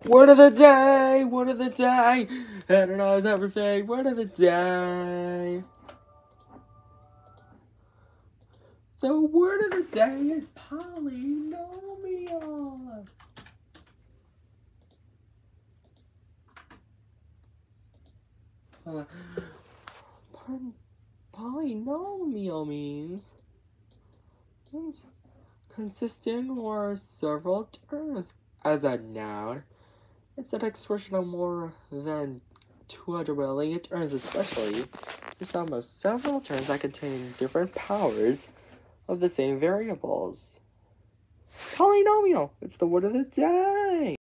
Word of the day, word of the day. Analyze everything, word of the day. The word of the day is polynomial. Polynomial means consisting or several terms. As a noun, it's an expression of more than 200 million terms, especially the sum of several terms that contain different powers of the same variables. Polynomial, it's the word of the day.